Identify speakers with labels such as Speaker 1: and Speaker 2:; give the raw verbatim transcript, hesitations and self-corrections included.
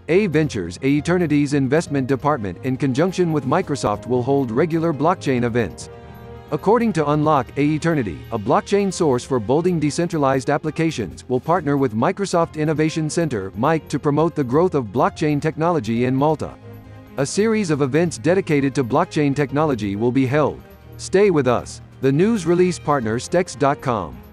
Speaker 1: A Ventures, Aeternity's investment department, in conjunction with Microsoft, will hold regular blockchain events. According to Unlock, Aeternity, a blockchain source for building decentralized applications, will partner with Microsoft Innovation Center (M I C) to promote the growth of blockchain technology in Malta. A series of events dedicated to blockchain technology will be held. Stay with us. The news release partner stex dot com.